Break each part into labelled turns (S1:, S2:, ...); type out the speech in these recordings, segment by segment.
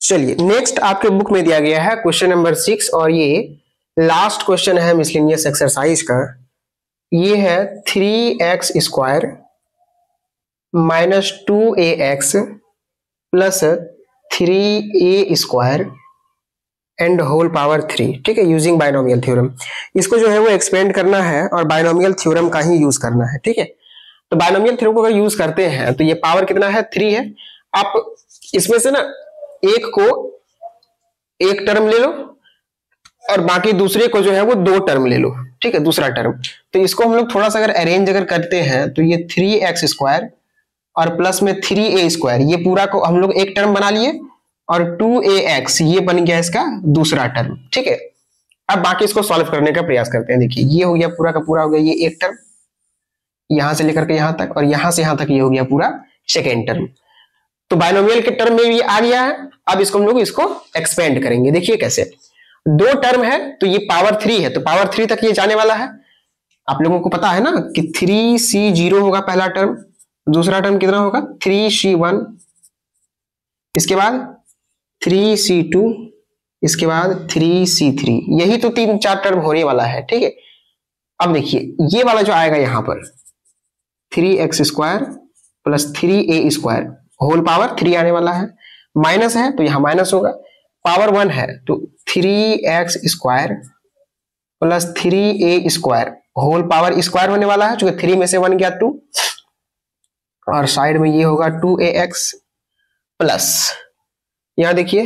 S1: चलिए नेक्स्ट आपके बुक में दिया गया है क्वेश्चन नंबर 6 और ये लास्ट क्वेश्चन है मिसलेनियस एक्सरसाइज का। ये है 3x square minus 2ax plus 3a square and whole power 3। ठीक है, यूजिंग बाइनोमियल थ्योरम। इसको जो है वो एक्सपेंड करना है और बाइनोमियल थ्योरम का ही यूज करना है। ठीक है, तो बाइनोमियल थ्योरम को अगर यूज करते हैं तो ये पावर कितना है 3 है। आप इसमें से ना एक को एक टर्म ले लो और बाकी दूसरे को जो है वो 2 टर्म ले लो। ठीक है, दूसरा टर्म। तो इसको हम लोग थोड़ा सा अगर अरेंज अगर करते हैं तो ये 3x स्क्वायर और प्लस में 3a स्क्वायर, ये पूरा को हम लोग एक टर्म बना लिए और 2ax ये बन गया इसका दूसरा टर्म। ठीक है, अब बाकी इसको सॉल्व करने का प्रयास करते हैं। देखिए ये हो गया पूरा का पूरा हो गया ये एक टर्म, यहां से लेकर के यहां तक, और यहां से यहां तक ये हो गया पूरा सेकेंड टर्म। तो बाइनोमियल के टर्म में ये आ गया है। अब इसको हम लोग इसको एक्सपेंड करेंगे। देखिए कैसे, 2 टर्म है तो ये पावर 3 है, तो पावर 3 तक ये जाने वाला है। आप लोगों को पता है ना कि 3c0 होगा पहला टर्म, दूसरा टर्म कितना होगा 3c1, इसके बाद 3c2, इसके बाद 3c3। यही तो 3-4 टर्म होने वाला है। ठीक है, अब देखिए ये वाला जो आएगा यहां पर 3x square plus 3a square whole power 3 आने वाला है, माइनस है तो यहां माइनस होगा, पावर 1 है तो 3x square plus 3a square whole power square होने वाला है, क्योंकि 3 में से 1 गया 2, और साइड में ये होगा 2ax प्लस यहां देखिए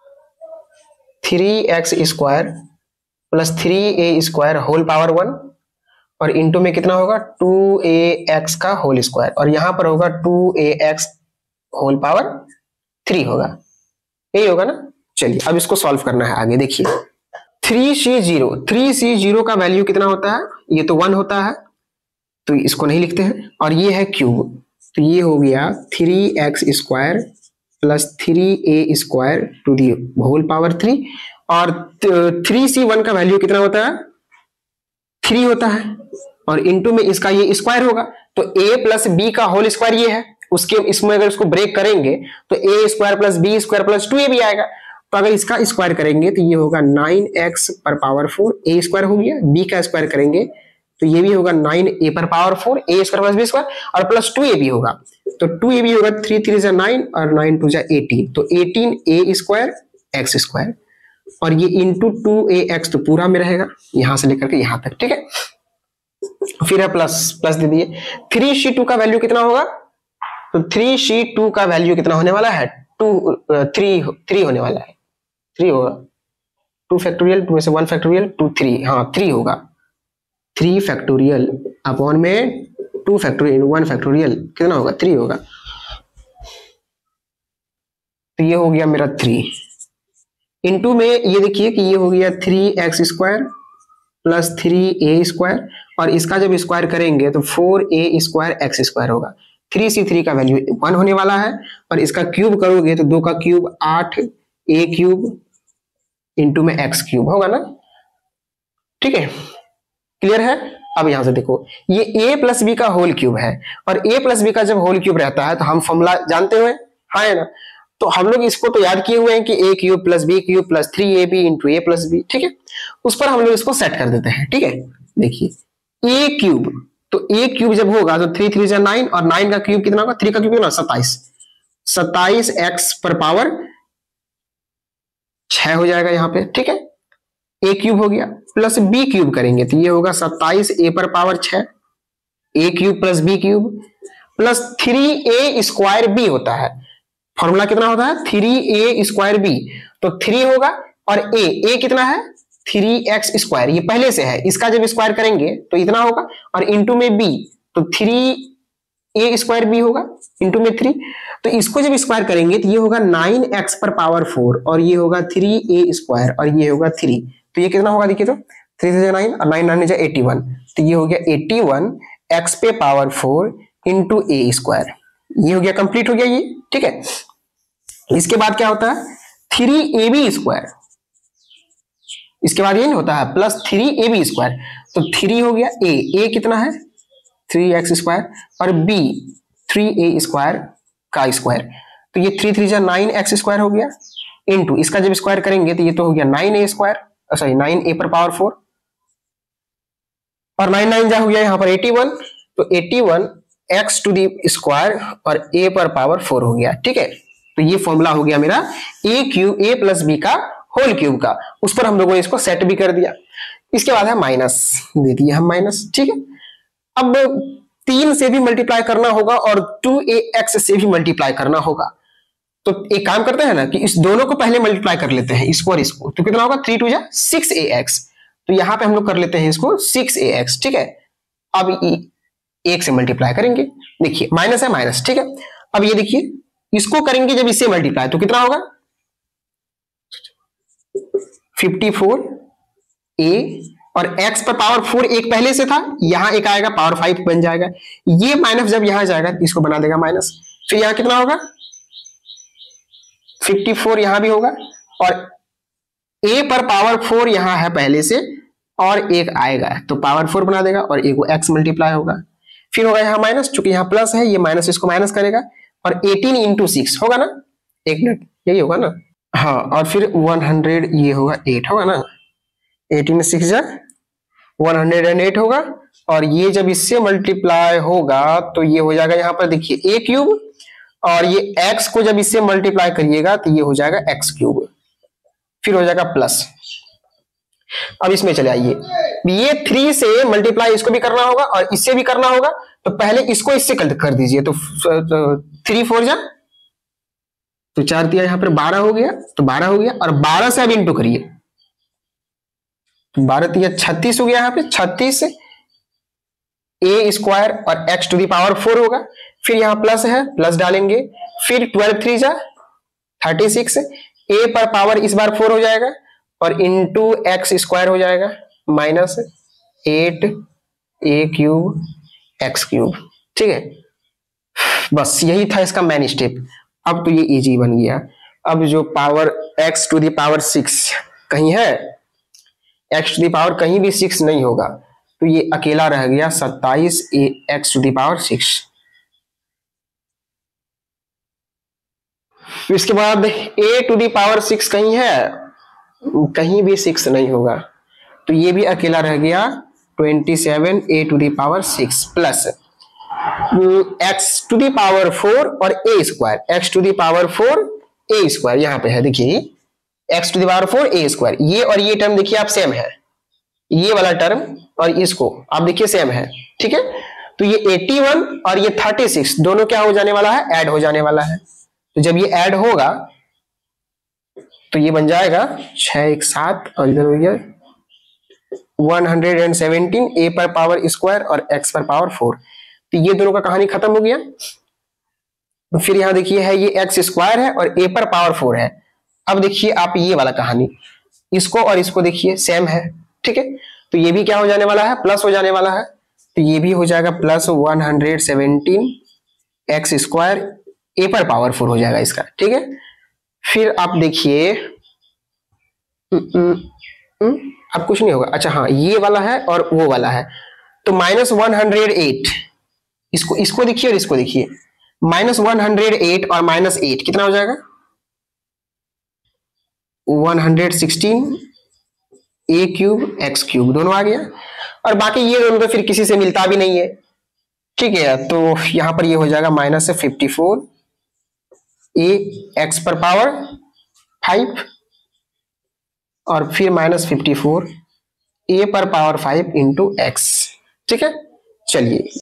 S1: 3x square plus 3a square whole power 1, और इंटू में कितना होगा 2ax का होल स्क्वायर, और यहां पर होगा 2ax होल पावर 3 होगा। यही होगा ना। चलिए अब इसको सॉल्व करना है आगे। देखिए 3c0 का वैल्यू कितना होता है, ये तो 1 होता है तो इसको नहीं लिखते हैं, और ये है क्यूब, तो ये हो गया 3x square plus 3a square to the whole power 3, और 3c1 का वैल्यू कितना होता है 3 होता है, और इंटू में इसका ये स्क्वायर होगा, तो a प्लस बी का होल स्क्वायर ये है, उसके इसमें अगर उसको ब्रेक करेंगे तो a square plus B square plus 2a भी आएगा। तो अगर इसका स्क्वायर करेंगे तो ये होगा 9x पर पावर 4, a स्क्वायर हो गया, b का स्क्वायर करेंगे तो ये भी होगा 9a पर power 4, a square plus b square, और प्लस 2a भी होगा, तो 2a भी होगा 3 3 जा 9 और 9 2 जा 18, तो 18a स्क्वायर x स्क्वायर, और ये इंटू 2ax तो पूरा में रहेगा यहां से लेकर के यहां तक। ठीक है, फिर है प्लस प्लस दे दिए। 3c2 का वैल्यू कितना होगा, तो 3c2 का वैल्यू कितना होने वाला है 3 होने वाला है, 3 होगा, 2 फैक्टोरियल 2 में से 1 फैक्टोरियल 2 3, हाँ 3 होगा, 3 फैक्टोरियल अपॉन में 2 फैक्टोरियल 1 फैक्टोरियल कितना होगा 3 होगा, तो ये हो गया मेरा 3, इंटू में ये देखिए कि ये हो गया 3x square plus 3a square, और इसका जब स्क्वायर करेंगे तो 4a स्क्वायर x स्क्वायर होगा। 3c3 का वैल्यू 1 होने वाला है, और इसका क्यूब करोगे तो 2 का क्यूब 8a क्यूब इंटू में x क्यूब होगा ना। ठीक है, क्लियर है। अब यहां से देखो ये a प्लस बी का होल क्यूब है, और a प्लस बी का जब होल क्यूब रहता है तो हम फॉर्मूला जानते हुए हाँ है ना, तो हम लोग इसको तो याद किए हुए हैं कि a cube plus B cube plus 3ab into a plus B. ठीक है, उस पर हम लोग इसको सेट कर देते हैं। ठीक है, देखिए a क्यूब, तो a क्यूब जब होगा तो 3 3 जा 9, और 9 का क्यूब कितना होगा 3 का क्यूब कितना 27x पर पावर 6 हो जाएगा यहाँ पे। ठीक है, a क्यूब हो गया, प्लस b क्यूब करेंगे तो ये होगा 27a पर power 6, a cube plus b cube plus 3a square b होता है। फॉर्मूला कितना होता है 3a स्क्वायर b, तो 3 होगा, और a कितना है 3x स्क्वायर, ये पहले से है, इसका जब स्क्वायर करेंगे तो इतना होगा, और इंटू में b तो 3a स्क्वायर b होगा इंटू में 3, तो इसको जब स्क्वायर करेंगे तो ये होगा 9x पर पावर 4, और ये होगा 3a स्क्वायर, और ये होगा 3, तो ये कितना होगा देखिए, तो 3 से 9 और 9 9 जा 81, तो ये हो गया 81x पे पावर 4 इंटू a स्क्वायर। ये हो गया, कंप्लीट हो गया ये। ठीक है, इसके बाद क्या होता है 3ab स्क्वायर, इसके बाद ये नहीं होता है प्लस 3ab स्क्वायर, तो 3 हो गया, a कितना है 3x स्क्वायर, और b 3a स्क्वायर का स्क्वायर, तो ये 3 3 जा 9x स्क्वायर हो गया, इनटू इसका जब स्क्वायर करेंगे तो ये तो हो गया 9a स्क्वायर, सॉरी 9a पर पावर 4 और 9 9 जा हो गया यहाँ पर 81, तो 81 x टू दी स्क्वायर और a पर पावर 4 हो गया। ठीक है, तो ये फॉर्मूला हो गया मेरा a प्लस बी का होल क्यूब का, उस पर हम लोगों ने इसको सेट भी कर दिया। इसके बाद है माइनस, दे दिया हम माइनस। ठीक है, अब 3 से भी मल्टीप्लाई करना होगा और 2ax से भी मल्टीप्लाई करना होगा, तो एक काम करते हैं ना कि इस दोनों को पहले मल्टीप्लाई कर लेते हैं, इसको और इसको, तो कितना होगा 3 2 जा 6ax, तो यहां पे हम लोग कर लेते हैं इसको 6ax। ठीक है, अब 1 से मल्टीप्लाई करेंगे, देखिए माइनस है माइनस। ठीक है, अब ये देखिए इसको करेंगे जब इससे मल्टीप्लाई तो कितना होगा 54a और x पर पावर 4 एक पहले से था, यहां एक आएगा पावर 5 बन जाएगा, ये माइनस जब यहां जाएगा इसको बना देगा माइनस, फिर यहां कितना होगा 54 यहां भी होगा और a पर पावर 4 यहां है पहले से और एक आएगा तो पावर 4 बना देगा और एक x मल्टीप्लाई होगा, फिर होगा यहां माइनस, चूंकि यहां प्लस है ये माइनस इसको माइनस करेगा और 18 इंटू 6 होगा ना, एक मिनट यही होगा ना, हाँ, और फिर 100 ये होगा 8 होगा ना, 18 6 जा 108 होगा और ये जब इससे मल्टीप्लाई होगा तो ये हो जाएगा यहाँ पर देखिए a क्यूब और ये x को जब इससे मल्टीप्लाई करिएगा तो ये हो जाएगा x क्यूब, फिर हो जाएगा प्लस। अब इसमें चले आइए, ये 3 से मल्टीप्लाई इसको भी करना होगा और इससे भी करना होगा, तो पहले इसको इससे कर दीजिए, तो 3 4 जा तो 4 दिया यहाँ पर 12 हो गया, तो 12 हो गया और 12 से अब इंटू करिए, 12 दिया 36 हो गया, यहाँ पे 36 a स्क्वायर और x टू दी पावर 4 होगा, फिर यहाँ प्लस है प्लस डालेंगे, फिर 12 3 जा 36, a पर पावर इस बार 4 हो जाएगा और इंटू एक्स स्क्वायर हो जाएगा minus 8 a cube x cube. ठीक है, बस यही था इसका मेन स्टेप। अब तो ये इजी बन गया। अब जो power x to the power 6 कहीं है, x टू दी पावर कहीं भी 6 नहीं होगा, तो ये अकेला रह गया 27 x टू दी पावर 6। इसके बाद a टू दी पावर 6 कहीं है, कहीं भी 6 नहीं होगा, तो ये भी अकेला रह गया 27 a to the power 6 plus x to the power 4 और a square, x to the power 4 a square यहाँ पे है, देखिए x to the power 4 a square, ये और ये टर्म देखिए आप सेम है, ये वाला टर्म और इसको आप देखिए सेम है। ठीक है, तो ये 81 और ये 36 दोनों क्या हो जाने वाला है, ऐड हो जाने वाला है, तो जब ये ऐड होगा तो ये बन जाएगा 6 1 7 और इधर हो गया 117 a पर पावर स्क्वायर और x पर पावर 4, तो ये दोनों का कहानी खत्म हो गया। फिर यहां देखिए है ये x स्क्वायर है और a पर पावर 4 है। अब देखिए आप ये वाला कहानी, इसको और इसको देखिए सेम है। ठीक है, तो ये भी क्या हो जाने वाला है, प्लस हो जाने वाला है, तो ये भी हो जाएगा प्लस 117 एक्स स्क्वायर a पर पावर 4 हो जाएगा इसका। ठीक है, फिर आप देखिए अब कुछ नहीं होगा, अच्छा हाँ ये वाला है और वो वाला है, तो -108, इसको देखिए और इसको देखिए, -108 और -8 कितना हो जाएगा 116 a क्यूब x क्यूब, दोनों आ गया, और बाकी ये दोनों तो फिर किसी से मिलता भी नहीं है। ठीक है, तो यहां पर ये हो जाएगा -54 a x पर पावर 5 और फिर -54 a पर पावर 5 इंटू x। ठीक है, चलिए